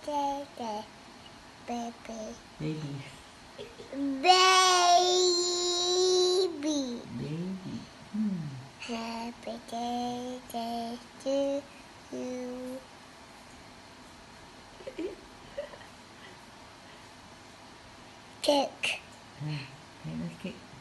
day, baby. Baby. Baby. Baby. Happy day to you. Cake. Hey, let's get